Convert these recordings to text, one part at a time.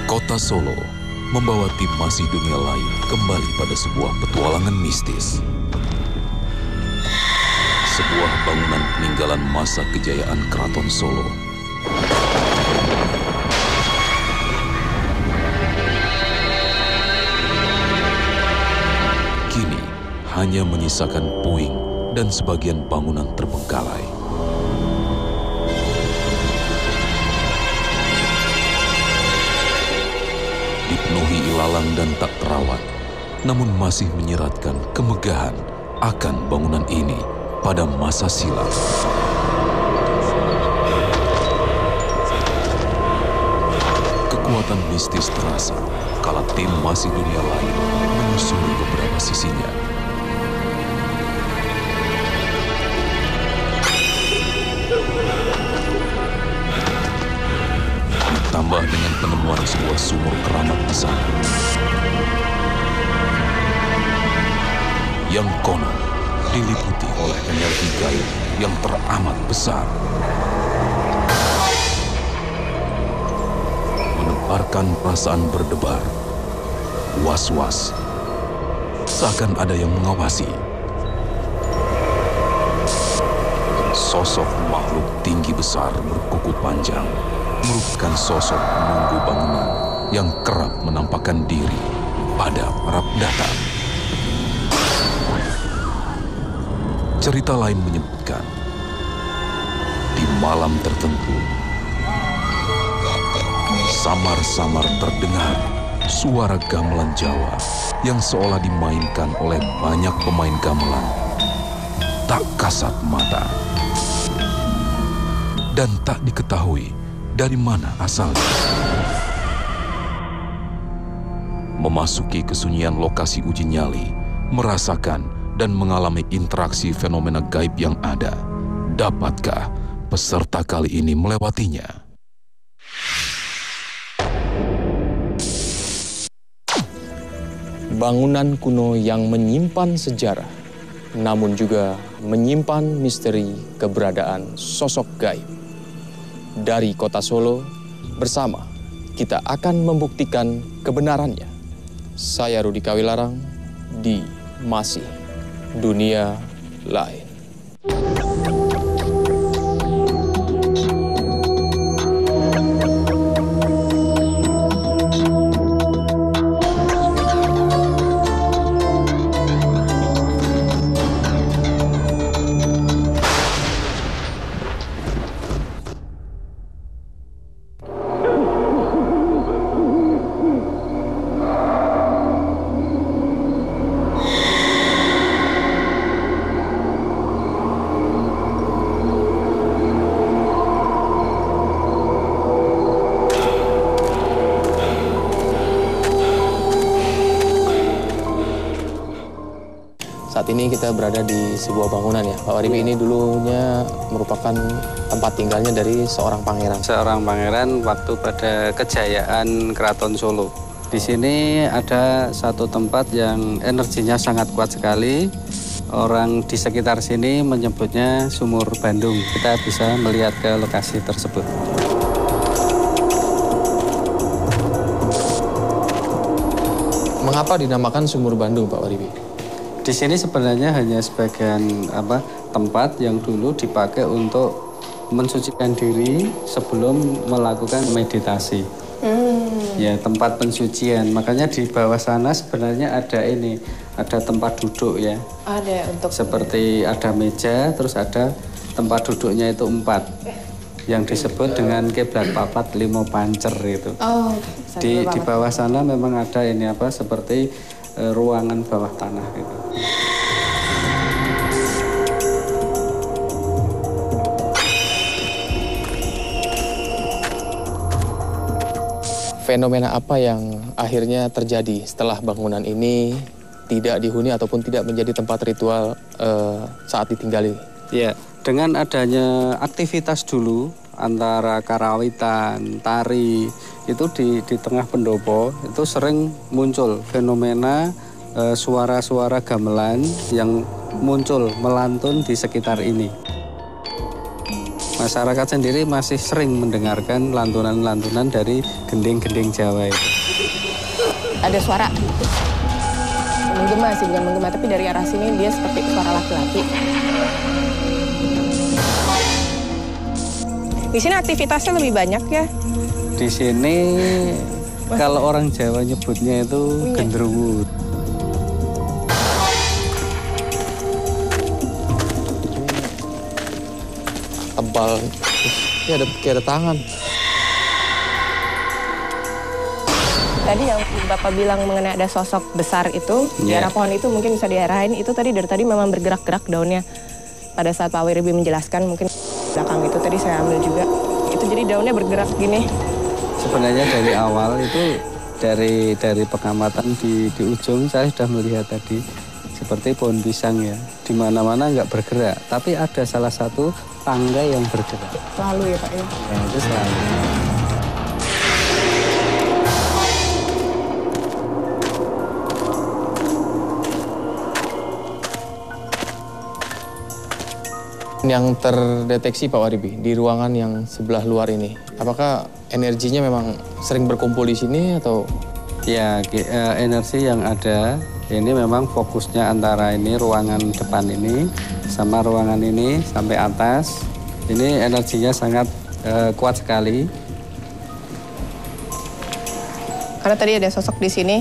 Kota Solo membawa tim Masih Dunia Lain kembali pada sebuah petualangan mistis. Sebuah bangunan peninggalan masa kejayaan Keraton Solo. Kini hanya menyisakan puing dan sebagian bangunan terbengkalai. Dipenuhi ilalang dan tak terawat, namun masih menyeratkan kemegahan akan bangunan ini pada masa silam. Kekuatan mistis terasa kala tim Masih Dunia Lain menyusuri beberapa sisinya. Ditambah dengan penemuan sebuah sumur keramat di sana, yang konon diliputi oleh energi gaib yang teramat besar, menebarkan perasaan berdebar, was-was, seakan ada yang mengawasi. Sosok makhluk tinggi besar berkuku panjang merupakan sosok penunggu bangunan yang kerap menampakkan diri pada para pendatang. Cerita lain menyebutkan, di malam tertentu, samar-samar terdengar suara gamelan Jawa yang seolah dimainkan oleh banyak pemain gamelan. Tak kasat mata. Dan tak diketahui dari mana asalnya. Memasuki kesunyian lokasi uji nyali, merasakan dan mengalami interaksi fenomena gaib yang ada. Dapatkah peserta kali ini melewatinya? Bangunan kuno yang menyimpan sejarah, namun juga menyimpan misteri keberadaan sosok gaib. Dari Kota Solo, bersama kita akan membuktikan kebenarannya. Saya Rudi Kawilarang di Masih Dunia Lain. Saat ini kita berada di sebuah bangunan ya, Pak Waribi. Ini dulunya merupakan tempat tinggalnya dari seorang pangeran. Seorang pangeran waktu pada kejayaan Keraton Solo. Di sini ada satu tempat yang energinya sangat kuat sekali. Orang di sekitar sini menyebutnya Sumur Bandung. Kita bisa melihat ke lokasi tersebut. Mengapa dinamakan Sumur Bandung, Pak Waribi? Di sini sebenarnya hanya sebagian tempat yang dulu dipakai untuk mensucikan diri sebelum melakukan meditasi. Ya, tempat pensucian. Makanya di bawah sana sebenarnya ada tempat duduk ya. Ada untuk seperti ada meja, terus ada tempat duduknya itu 4. Yang disebut dengan kiblat papat limo pancer itu. Oh, di bawah sana memang ada seperti ruangan bawah tanah gitu. Fenomena apa yang akhirnya terjadi setelah bangunan ini tidak dihuni ataupun tidak menjadi tempat ritual saat ditinggali? Ya, dengan adanya aktivitas dulu antara karawitan, tari, itu di tengah pendopo itu sering muncul fenomena suara-suara gamelan yang muncul melantun di sekitar ini. Masyarakat sendiri masih sering mendengarkan lantunan-lantunan dari gending-gending Jawa itu. Ada suara menggema sih, bukan menggema, tapi dari arah sini dia seperti suara laki-laki. Di sini aktivitasnya lebih banyak ya? Di sini kalau orang Jawa nyebutnya itu genderuwo. Tebal. Ini kayak ada tangan. Tadi yang Bapak bilang mengenai ada sosok besar itu, di arah pohon itu mungkin bisa diarahin, itu tadi dari tadi memang bergerak-gerak daunnya. Pada saat Pak Wiribi menjelaskan, mungkin belakang itu tadi saya ambil juga. Itu jadi daunnya bergerak gini. Sebenarnya dari awal itu dari pengamatan di ujung saya sudah melihat tadi seperti pohon pisang ya, di mana-mana nggak bergerak, tapi ada salah satu tangga yang bergerak. Selalu ya Pak ya? Ya itu selalu. Yang terdeteksi Pak Waribi di ruangan yang sebelah luar ini, apakah energinya memang sering berkumpul di sini atau? Ya, energi yang ada ini memang fokusnya antara ini ruangan depan ini sama ruangan ini sampai atas. Ini energinya sangat kuat sekali. Karena tadi ada sosok di sini.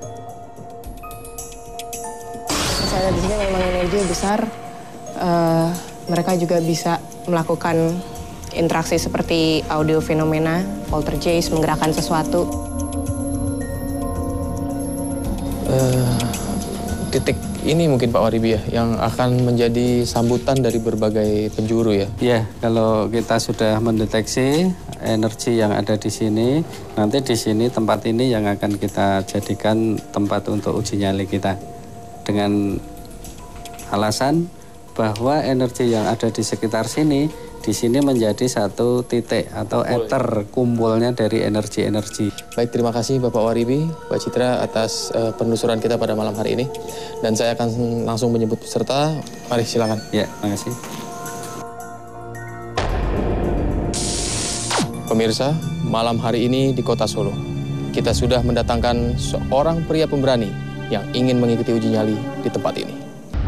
Misalnya di sini memang energi besar. Mereka juga bisa melakukan interaksi seperti audio fenomena, poltergeist, menggerakkan sesuatu. Titik ini mungkin Pak Waribi ya, yang akan menjadi sambutan dari berbagai penjuru ya? Ya, kalau kita sudah mendeteksi energi yang ada di sini, nanti di sini tempat ini yang akan kita jadikan tempat untuk uji nyali kita. Dengan alasan bahwa energi yang ada di sekitar sini, di sini menjadi satu titik atau ether kumpulnya dari energi-energi. Baik, terima kasih Bapak Waribi, Mbak Citra atas penelusuran kita pada malam hari ini. Dan saya akan langsung menyebut peserta. Mari silakan. Ya, terima kasih. Pemirsa, malam hari ini di Kota Solo, kita sudah mendatangkan seorang pria pemberani yang ingin mengikuti uji nyali di tempat ini.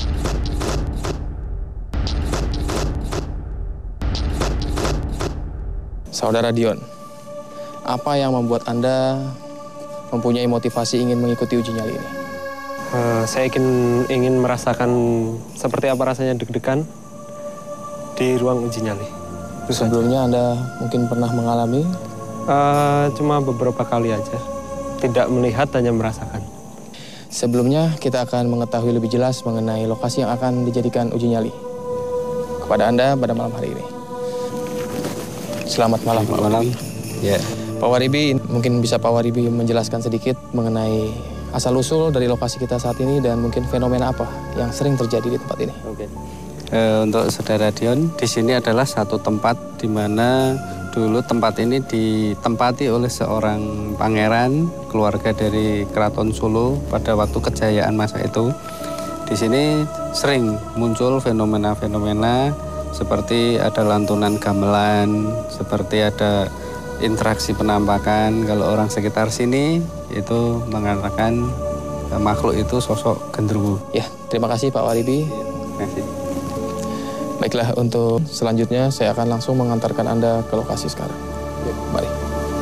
Saudara Dion, apa yang membuat Anda mempunyai motivasi ingin mengikuti uji nyali ini? Saya ingin merasakan seperti apa rasanya deg-degan di ruang uji nyali. Sebelumnya Anda mungkin pernah mengalami? Cuma beberapa kali aja. Tidak melihat, hanya merasakan. Sebelumnya kita akan mengetahui lebih jelas mengenai lokasi yang akan dijadikan uji nyali kepada Anda pada malam hari ini. Selamat malam, Pak. Malam. Ya. Pak Waribi, mungkin bisa Pak Waribi menjelaskan sedikit mengenai asal-usul dari lokasi kita saat ini dan mungkin fenomena apa yang sering terjadi di tempat ini. Oke. Untuk Saudara Dion, di sini adalah satu tempat di mana dulu tempat ini ditempati oleh seorang pangeran keluarga dari Keraton Solo pada waktu kejayaan masa itu. Di sini sering muncul fenomena-fenomena seperti ada lantunan gamelan, seperti ada interaksi penampakan. Kalau orang sekitar sini itu mengatakan makhluk itu sosok genderuwo. Ya, terima kasih Pak Waribi. Terima kasih. Baiklah, untuk selanjutnya saya akan langsung mengantarkan Anda ke lokasi sekarang. Ya, mari.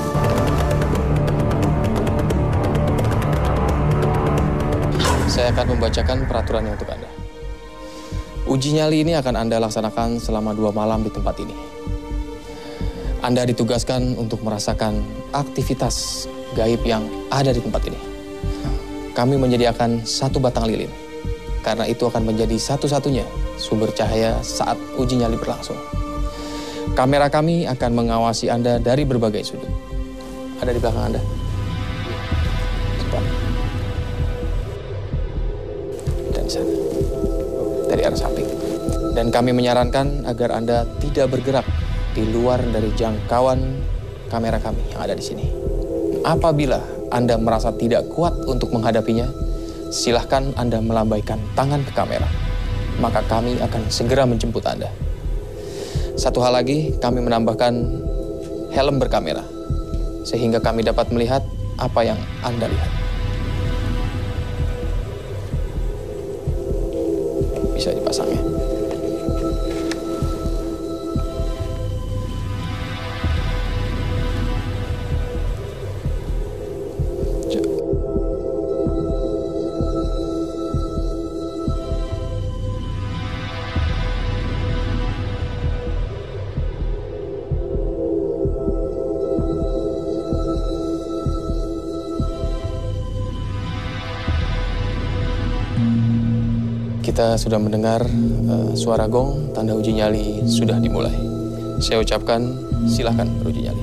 Saya akan membacakan peraturannya untuk Anda. Uji nyali ini akan Anda laksanakan selama 2 malam di tempat ini. Anda ditugaskan untuk merasakan aktivitas gaib yang ada di tempat ini. Kami menyediakan 1 batang lilin, karena itu akan menjadi satu-satunya sumber cahaya saat uji nyali berlangsung. Kamera kami akan mengawasi Anda dari berbagai sudut. Ada di belakang Anda. Cepat. Dan di sana. Dari arah samping. Dan kami menyarankan agar Anda tidak bergerak di luar dari jangkauan kamera kami yang ada di sini. Apabila Anda merasa tidak kuat untuk menghadapinya, silahkan Anda melambaikan tangan ke kamera. Maka kami akan segera menjemput Anda. Satu hal lagi, kami menambahkan helm berkamera, sehingga kami dapat melihat apa yang Anda lihat. Bisa dipasang ya. Kita sudah mendengar suara gong, tanda uji nyali sudah dimulai. Saya ucapkan silakan beruji nyali.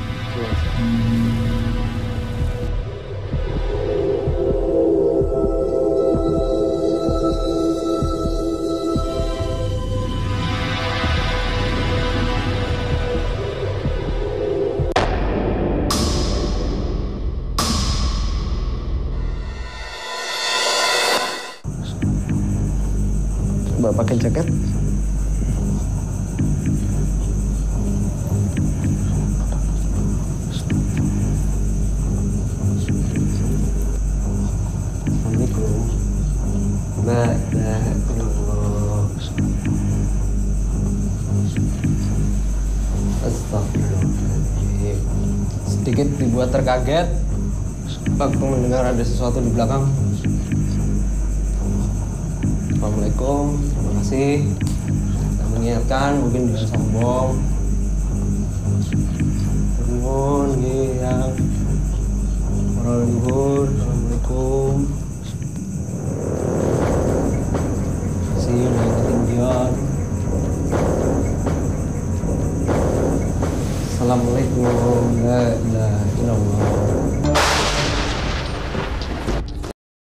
Mbak pakai jaket. Assalamualaikum. Mbak, Astagfirullahaladzim. Sedikit dibuat terkaget waktu mendengar ada sesuatu di belakang. Assalamualaikum, terima kasih. Saya mengingatkan, mungkin bisa sombong. Turun, ya.